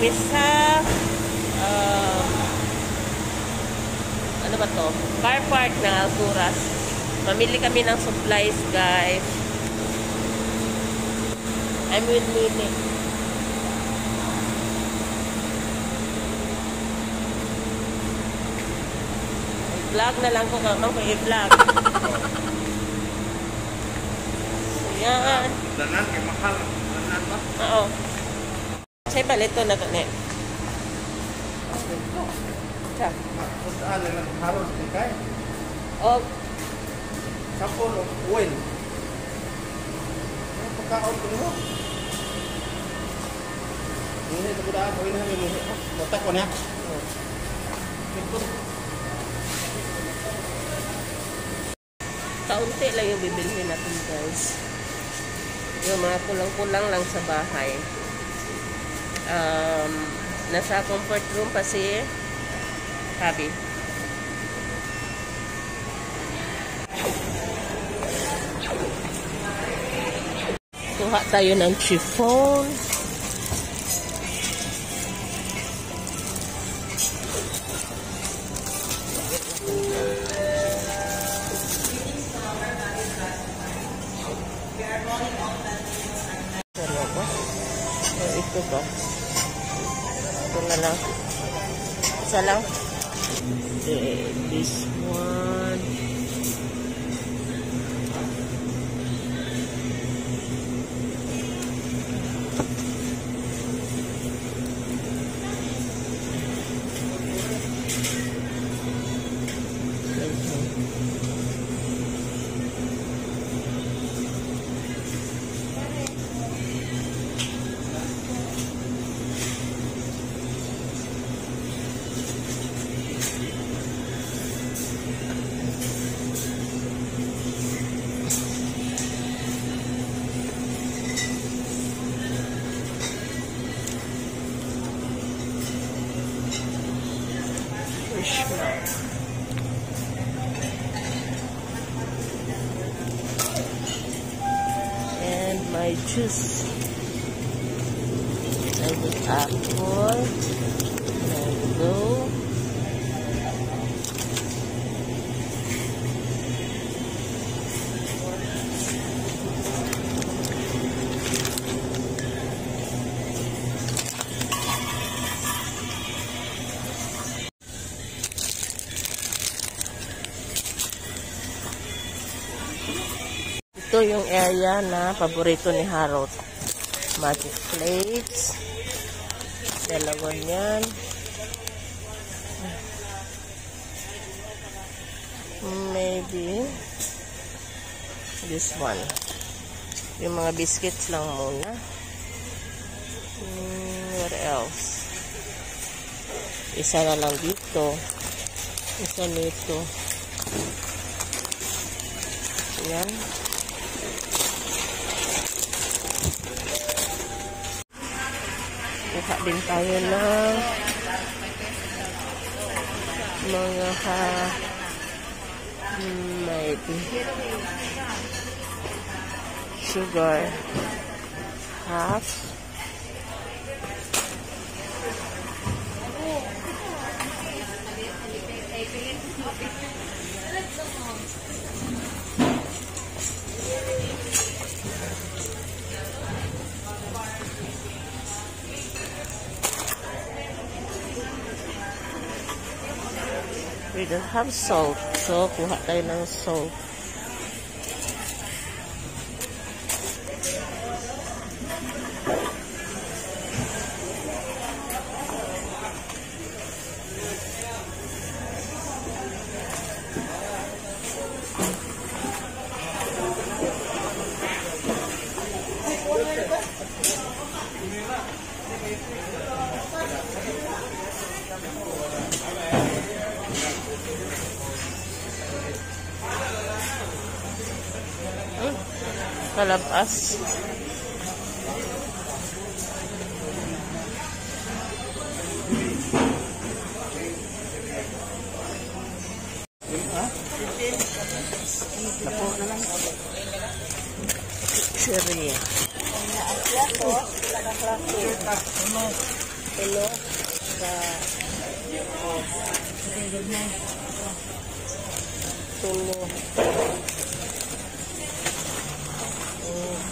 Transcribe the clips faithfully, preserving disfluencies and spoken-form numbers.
kami sa uh, ano ba to? Car park ng Alturas. Mamili kami ng supplies, guys. I'm with Nini. Vlog na lang ko kamo ko i-vlog. Yan. Danan kay mahal. Danan ba? Oo. Say palito na to ne. Sa. Saan lang haros di kay? Oh, Sapol o oil. Ano pagkaon ko mo? Ini ito ko daan, oil na mo. Botak ko niya. kaunti lang yung bibilhin natin, guys. Yung mga kulang-kulang lang sa bahay. Um, nasa comfort room pa si Habi. Kuha tayo ng chiffon. Ito ba? Ito na lang. Isa lang. Okay, this one. And my juice. I put apple. There we go. Ito yung area na paborito ni Harold. Magic plates. Dalawa yan. Maybe this one. Yung mga biscuits lang muna. Hmm, what else? Isa na lang dito. Isa nito. Yan. Kuha din tayo ng mga ha maybe sugar half. We don't have salt, so kuha tayo ng salt. Kalabas. Lapo na lang. Siri. Ano? Tulo. Sa... Tulo. Mm.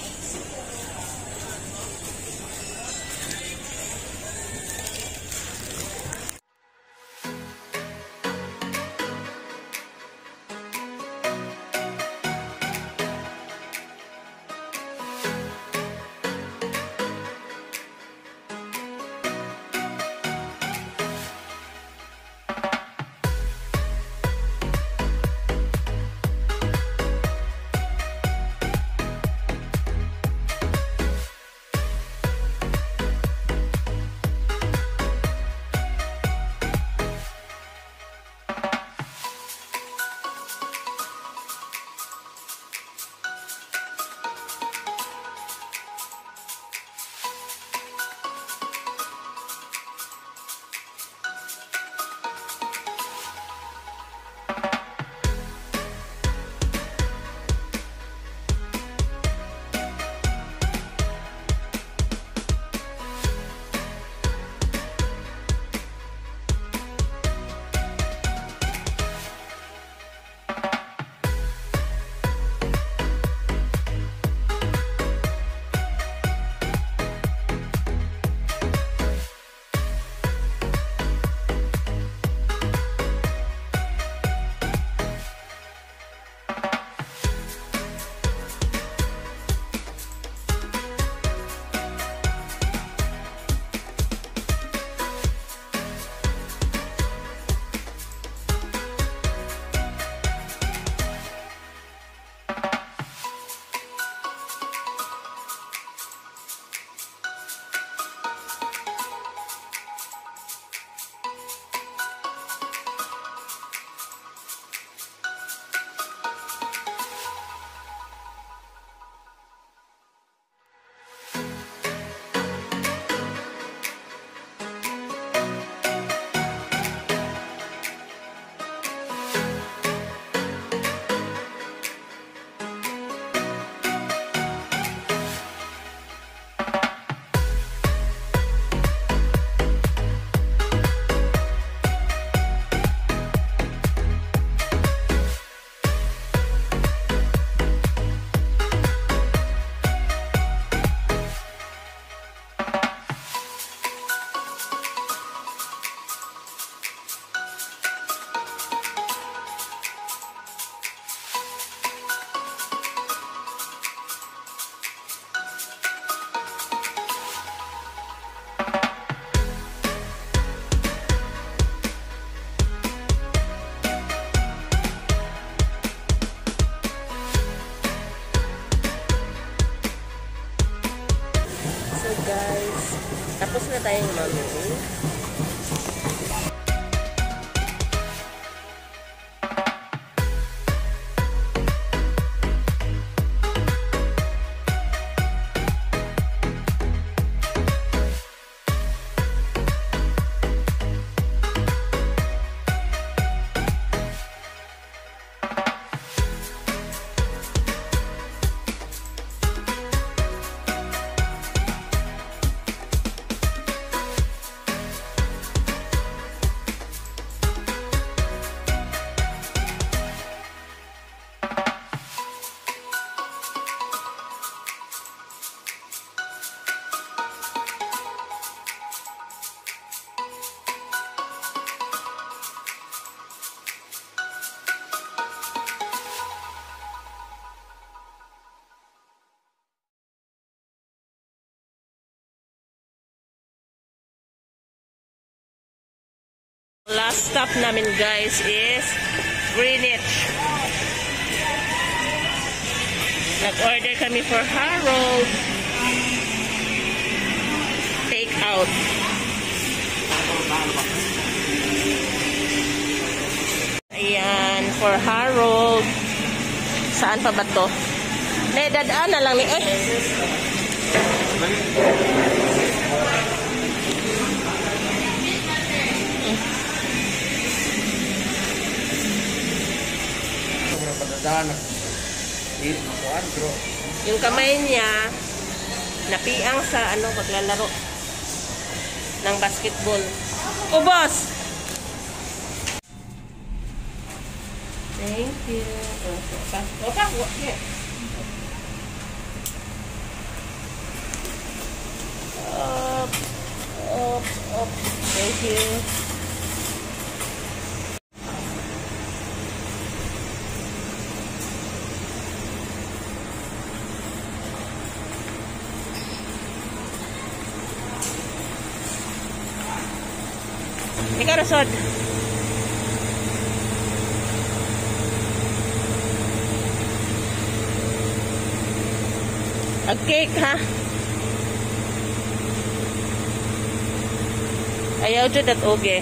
Guys, tapos na tayong mamili. Last stop namin guys is Greenwich. Nag-order kami for Harold. Take out. Ayan, for Harold. Saan pa ba to? Ne, dadaan na lang ni eh. Yung kamay niya napiang sa ano paglalaro. ng basketball. Ubos! Thank you. Okay. Okay. Okay. Up, up, up. Thank you. Ikaw rasod. A cake, ha? Ayaw dyan at oge.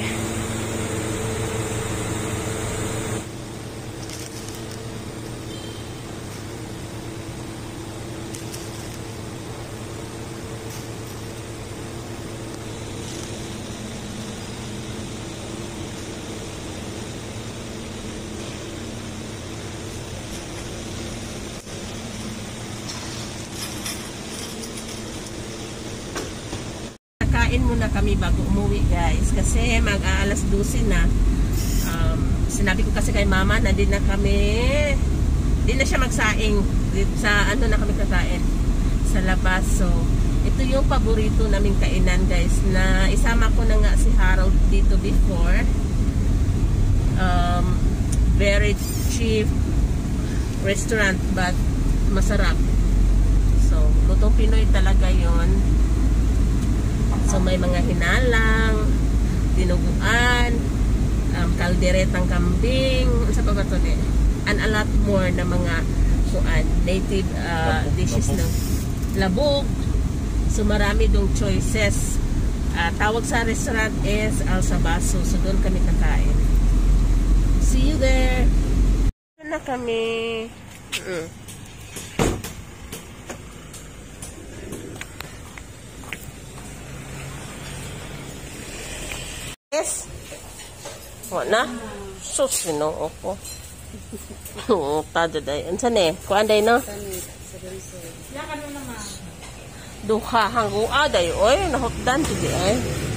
Kain muna kami bago umuwi, guys, kasi mag alas dose na. Um, sinabi ko kasi kay mama na di na kami di na siya magsaing sa ano na kami kakain sa labas. So ito yung paborito naming kainan, guys, na isama ko na nga si Harold dito before. Um, very cheap restaurant but masarap. So lutong Pinoy talaga yon. So may mga hinalang, dinuguan, um, kalderetang kambing, sa pa ba ito eh? And a lot more na mga kuan, native uh, dishes ng labog. So marami dong choices. Uh, tawag sa restaurant is Al Sabaso. So doon kami kakain. See you there! Doon na kami. Mm. Yes. Wala na. Sus, sinoo ko. Oo, tado day. Ansan eh? Kuan day, no? Yakan mo naman. Duha hanggo aday. Oy, nahotdan today ay.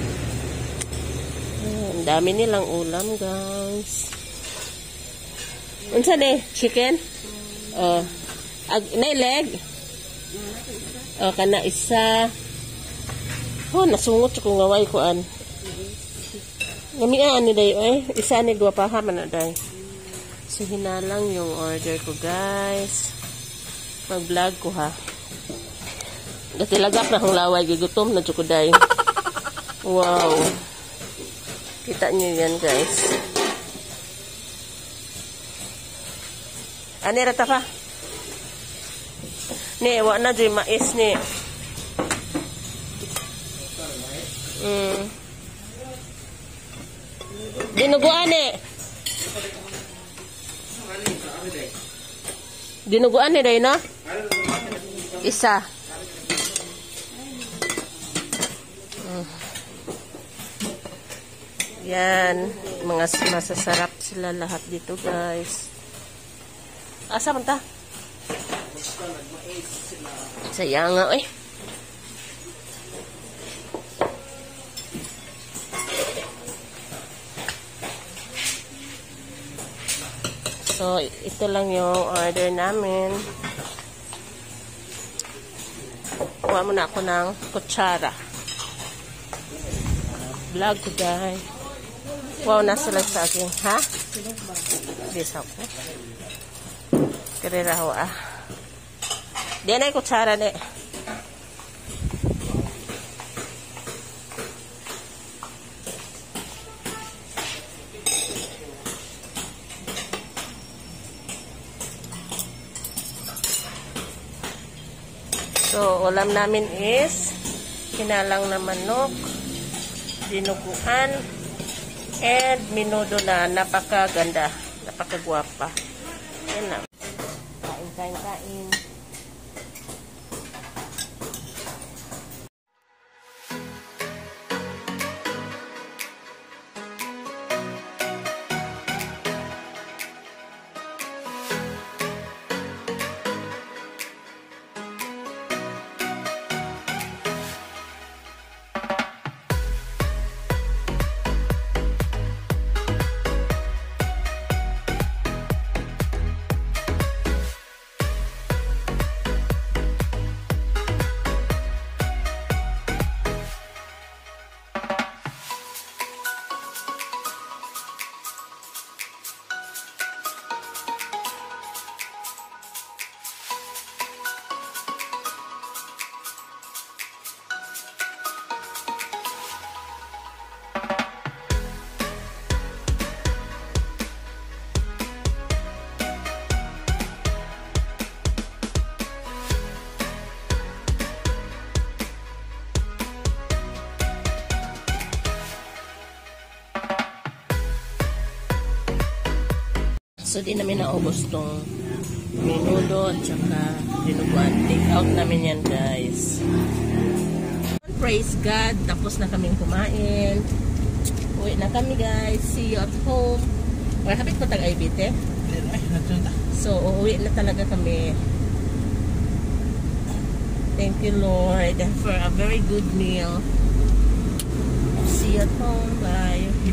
Ang dami nilang ulam, guys. Ansan eh? Chicken? Oh. Ag naileg? Oh, kana isa. Oh, nasungot ko ngaway kuan. Namiaan ni day, oy. Isa ni dua pa ha man na day. So hinalang yung order ko, guys. Mag-vlog ko ha. Gatilagak na kong laway, gigutom na dyan day. Wow. Kita nyo yan, guys. Ani rata ka? Ni, wa na dyan mais ni. Hmm. Dinuguan eh. Dinuguan eh, day, no? Isa. Mm. Yan. Mga masasarap sila lahat dito, guys. Asa man ta? Sayang nga, eh. So, ito lang yung order namin. Kuha muna ako ng kutsara. Vlog ko, guys. Wow, nasa lang sa akin. Ha? This ako. Karera ho, ah. Diyan na yung kutsara, ne. So, ulam namin is hinalang na manok, dinuguan, and minudo na napakaganda, napakagwapa. Yan na. Kain, kain, kain. So, di namin naubos tong menudo at saka dinuguan. Take out namin yan, guys. Praise God. Tapos na kaming kumain. Uwi na kami, guys. See you at home. Wala kapit ko tag-I B T. So, uuwi na talaga kami. Thank you, Lord, for a very good meal. See you at home. Bye.